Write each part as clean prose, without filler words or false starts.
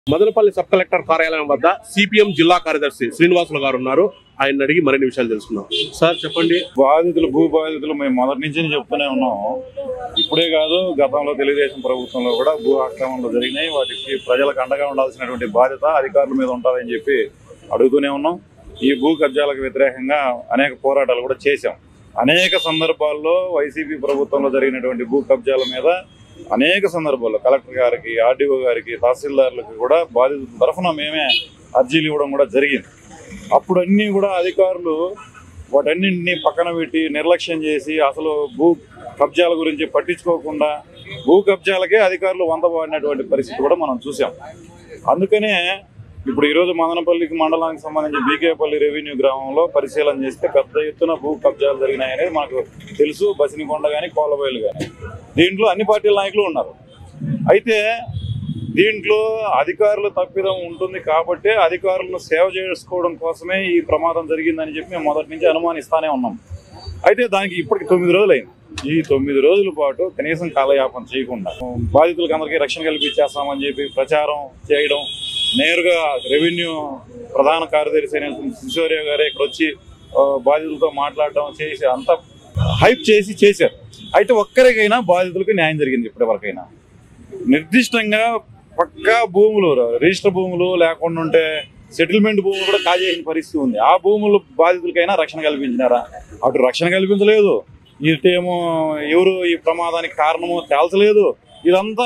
Madanapalle sub collector కార్యాలయం వద్ద CPM జిల్లా కార్యదర్శి శ్రీనివాసులు గారు ఉన్నారు. ఆయన అడిగి మరిన్ని విషయాలు తెలుసుకున్నాం. సార్ చెప్పండి. బాధితులు భూ బాధితులు మేము మొదటి నుంచి చెప్తూనే ఉన్నాం. ఇప్పుడే కాదు, గతంలో తెలుగుదేశం ప్రభుత్వంలో కూడా భూ ఆక్రమణలు జరిగినాయి. వాటికి ప్రజలకు అండగా ఉండాల్సినటువంటి బాధ్యత అధికారుల మీద ఉంటుందని చెప్పి అడుగుతూనే ఉన్నాం. ఈ భూ కబ్జాలకు వ్యతిరేకంగా అనేక పోరాటాలు కూడా చేశాం. అనేక సందర్భాల్లో వైసీపీ ప్రభుత్వంలో జరిగినటువంటి భూ కబ్జాల మీద అనేక సందర్భాల్లో కలెక్టర్ గారికి, ఆర్డీఓ గారికి, తహసీల్దారులకు కూడా బాధితుల తరఫున మేమే అర్జీలు ఇవ్వడం కూడా జరిగింది. అప్పుడు అన్నీ కూడా అధికారులు వాటన్నింటినీ పక్కన పెట్టి నిర్లక్ష్యం చేసి అసలు భూ కబ్జాల గురించి పట్టించుకోకుండా భూ కబ్జాలకే అధికారులు వందబడినటువంటి పరిస్థితి కూడా మనం చూసాం. అందుకనే ఇప్పుడు ఈరోజు మదనపల్లికి మండలానికి సంబంధించి బీకేపల్లి రెవెన్యూ గ్రామంలో పరిశీలన చేస్తే పెద్ద ఎత్తున భూ కబ్జాలు జరిగినాయనేది మనకు తెలుసు. బసినికొండ కానీ, కోలబయలు కానీ, దీంట్లో అన్ని పార్టీల నాయకులు ఉన్నారు. అయితే దీంట్లో అధికారులు తప్పిదం ఉంటుంది కాబట్టి అధికారులను సేవ చేసుకోవడం కోసమే ఈ ప్రమాదం జరిగిందని చెప్పి మేము మొదటి నుంచి అనుమానిస్తానే ఉన్నాం. అయితే దానికి ఇప్పటికి 9 రోజులు అయింది. ఈ 9 రోజుల పాటు కనీసం కాలయాపన చేయకుండా బాధితులకు అందరికీ రక్షణ కల్పించేస్తామని చెప్పి ప్రచారం చేయడం, నేరుగా రెవెన్యూ ప్రధాన కార్యదర్శి అయిన సిసోరియా గారే ఇక్కడ వచ్చి బాధితులతో మాట్లాడడం చేసి అంతా హైప్ చేసి చేశారు. అయితే ఒక్కరికైనా బాధితులకు న్యాయం జరిగింది ఇప్పటివరకైనా? నిర్దిష్టంగా పక్కా భూములు, రిజిస్టర్ భూములు లేకుండా ఉంటే సెటిల్మెంట్ భూములు కూడా కాజేసిన పరిస్థితి ఉంది. ఆ భూములు బాధితులకైనా రక్షణ కల్పించినారా? అటు రక్షణ కల్పించలేదు, ఇటేమో ఎవరు ఈ ప్రమాదానికి కారణమో తేల్చలేదు. ఇదంతా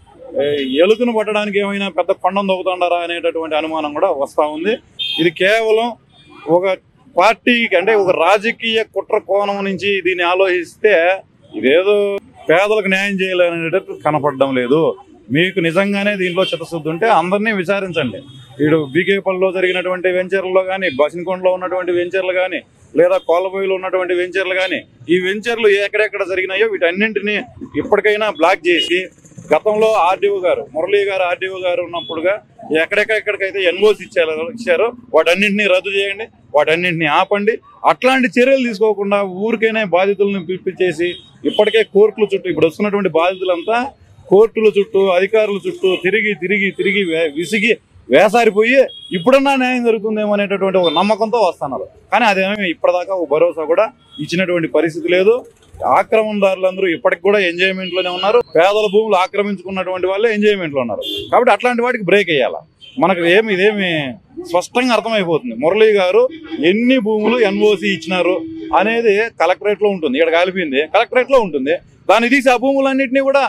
ఎలుకను పట్టడానికి ఏమైనా పెద్ద కొండం దొక్కుతుండారా అనేటటువంటి అనుమానం కూడా వస్తూ ఉంది. ఇది కేవలం ఒక పార్టీకి, అంటే ఒక రాజకీయ కుట్ర కోణం నుంచి దీన్ని ఆలోచిస్తే ఇదేదో పేదలకు న్యాయం చేయాలనేటట్టు కనపడడం లేదు. మీకు నిజంగానే దీంట్లో చిత్తశుద్ధి ఉంటే అందరినీ విచారించండి. ఇటు బీకేపల్లిలో జరిగినటువంటి వెంచర్లలో కానీ, బసినికొండలో ఉన్నటువంటి వెంచర్లు కానీ, లేదా కోలబోయిలో ఉన్నటువంటి వెంచర్లు కానీ, ఈ వెంచర్లు ఎక్కడెక్కడ జరిగినాయో వీటన్నింటినీ ఇప్పటికైనా బ్లాక్ చేసి, గతంలో ఆర్డీఓ గారు, మురళీ గారు ఆర్డీఓ గారు ఉన్నప్పుడుగా ఎక్కడెక్కడికైతే ఎన్ఓసి ఇచ్చారో వాటన్నింటినీ రద్దు చేయండి, వాటన్నింటినీ ఆపండి. అట్లాంటి చర్యలు తీసుకోకుండా ఊరికైనా బాధితులను పిలిపించేసి ఇప్పటికే కోర్టుల చుట్టూ, ఇప్పుడు వస్తున్నటువంటి బాధితులంతా కోర్టుల చుట్టూ, అధికారుల చుట్టూ తిరిగి తిరిగి తిరిగి విసిగి వేసారిపోయి ఇప్పుడన్నా న్యాయం జరుగుతుందేమో అనేటటువంటి ఒక నమ్మకంతో వస్తున్నారు. కానీ అదేమీ ఇప్పటిదాకా ఒక భరోసా కూడా ఇచ్చినటువంటి పరిస్థితి లేదు. ఆక్రమణదారులందరూ ఇప్పటికి కూడా ఎంజాయ్మెంట్లోనే ఉన్నారు. పేదల భూములు ఆక్రమించుకున్నటువంటి వాళ్ళే ఎంజాయ్మెంట్లో ఉన్నారు. కాబట్టి అట్లాంటి వాటికి బ్రేక్ వేయాలా? మనకు ఇదేమి స్పష్టంగా అర్థమైపోతుంది. మురళీ గారు ఎన్ని భూములు ఎన్ఓసి ఇచ్చినారు అనేది కలెక్టరేట్లో ఉంటుంది. ఇక్కడ కలిపింది కలెక్టరేట్లో ఉంటుంది. దాన్ని తీసి ఆ భూములన్నింటినీ కూడా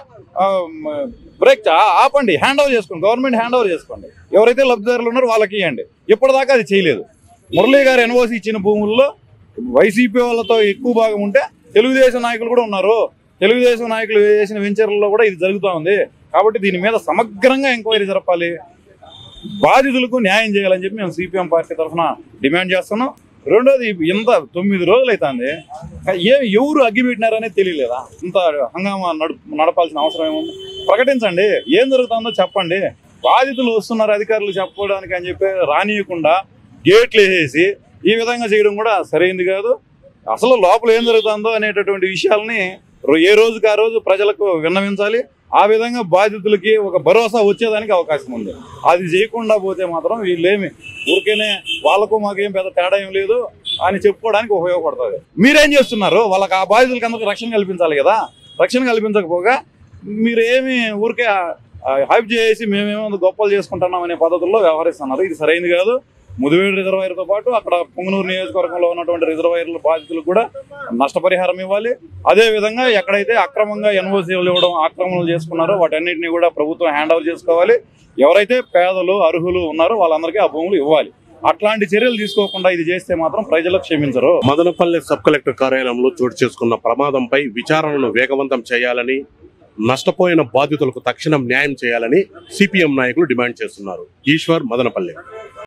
బ్రేక్ ఆపండి, హ్యాండ్ ఓవర్ చేసుకోండి, గవర్నమెంట్ హ్యాండ్ ఓవర్ చేసుకోండి. ఎవరైతే లబ్ధిదారులు ఉన్నారో వాళ్ళకి ఇవ్వండి. ఇప్పటిదాకా అది చేయలేదు. మురళీ గారు ఎన్ఓసి ఇచ్చిన భూముల్లో వైసీపీ వాళ్ళతో ఎక్కువ భాగం ఉంటే తెలుగుదేశం నాయకులు కూడా ఉన్నారు. తెలుగుదేశం నాయకులు చేసిన వెంచర్లలో కూడా ఇది జరుగుతూ ఉంది. కాబట్టి దీని మీద సమగ్రంగా ఎంక్వైరీ జరపాలి, బాధితులకు న్యాయం చేయాలని చెప్పి మేము సిపిఎం పార్టీ తరఫున డిమాండ్ చేస్తున్నాం. రెండోది, ఇంత 9 రోజులు అవుతుంది, ఎవరు అగ్గిపెట్టినారనేది తెలియలేదా? ఇంత హంగామా నడపాల్సిన అవసరం ఏముంది? ప్రకటించండి, ఏం జరుగుతుందో చెప్పండి. బాధితులు వస్తున్నారు అధికారులు చెప్పుకోవడానికి అని చెప్పి రానియకుండా గేట్లు వేసేసి ఈ విధంగా చేయడం కూడా సరైనది కాదు. అసలు లోపల ఏం జరుగుతుందో అనేటటువంటి విషయాలని ఏ రోజుకి ఆ రోజు ప్రజలకు విన్నవించాలి. ఆ విధంగా బాధితులకి ఒక భరోసా వచ్చేదానికి అవకాశం ఉంది. అది చేయకుండా పోతే మాత్రం వీళ్ళేమి ఊరికేనే వాళ్ళకు మాకేం పెద్ద తేడా ఏం లేదు అని చెప్పుకోవడానికి ఉపయోగపడుతుంది. మీరేం చేస్తున్నారు? వాళ్ళకి ఆ బాధితులకి అందరికీ రక్షణ కల్పించాలి కదా. రక్షణ కల్పించకపోగా మీరేమి ఊరికే హైప్ చేసి మేమేమో గొప్పలు చేసుకుంటున్నాం అనే పద్ధతుల్లో వ్యవహరిస్తున్నారు. ఇది సరైనది కాదు. ముదివేడు రిజర్వాయర్తో పాటు అక్కడ పొంగనూరు నియోజకవర్గంలో ఉన్నటువంటి రిజర్వాయర్ల బాధితులకు కూడా నష్టపరిహారం ఇవ్వాలి. అదేవిధంగా ఎక్కడైతే అక్రమంగా ఎన్ఓసీలు ఇవ్వడం, ఆక్రమణలు చేసుకున్నారో వాటన్నింటినీ కూడా ప్రభుత్వం హ్యాండ్ ఓవర్ చేసుకోవాలి. ఎవరైతే పేదలు, అర్హులు ఉన్నారో వాళ్ళందరికీ ఆ భూములు ఇవ్వాలి. అట్లాంటి చర్యలు తీసుకోకుండా ఇది చేస్తే మాత్రం ప్రజలకు క్షమించరు. మదనపల్లి సబ్ కలెక్టర్ కార్యాలయంలో చోటు చేసుకున్న ప్రమాదంపై విచారణను వేగవంతం చేయాలని, నష్టపోయిన బాధితులకు తక్షణం న్యాయం చేయాలని సిపిఎం నాయకులు డిమాండ్ చేస్తున్నారు. ఈశ్వర్, మదనపల్లి.